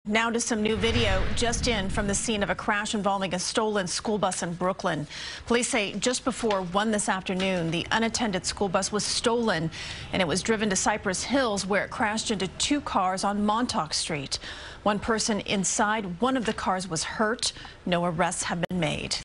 Now to some new video just in from the scene of a crash involving a stolen school bus in Brooklyn. Police say just before 1 this afternoon, the unattended school bus was stolen and it was driven to Cypress Hills, where it crashed into 2 cars on Montauk Street. One person inside one of the cars was hurt. No arrests have been made.